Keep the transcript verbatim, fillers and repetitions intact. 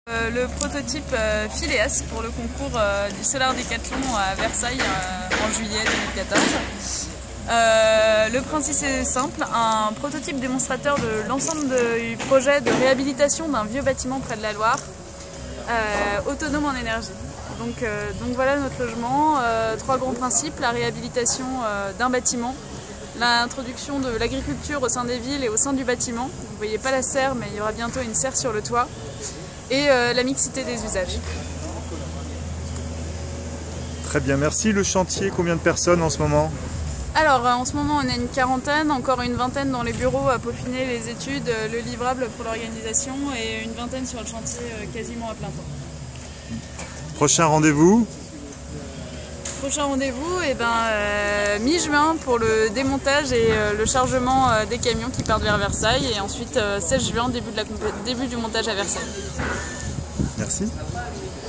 Euh, le prototype euh, Phileas pour le concours euh, du Solar Décathlon à Versailles euh, en juillet deux mille quatorze. Euh, le principe est simple, un prototype démonstrateur de l'ensemble du projet de réhabilitation d'un vieux bâtiment près de la Loire, euh, autonome en énergie. Donc, euh, donc voilà notre logement, euh, trois grands principes, la réhabilitation euh, d'un bâtiment, l'introduction de l'agriculture au sein des villes et au sein du bâtiment. Vous ne voyez pas la serre, mais il y aura bientôt une serre sur le toit. Et euh, la mixité des usages. Très bien, merci. Le chantier, combien de personnes en ce moment? Alors en ce moment on a une quarantaine, encore une vingtaine dans les bureaux à peaufiner les études, le livrable pour l'organisation et une vingtaine sur le chantier quasiment à plein temps. Prochain rendez-vous? Prochain rendez-vous, eh ben, euh, mi-juin pour le démontage et euh, le chargement euh, des camions qui partent vers Versailles et ensuite euh, seize juin, début, de la début du montage à Versailles. Merci.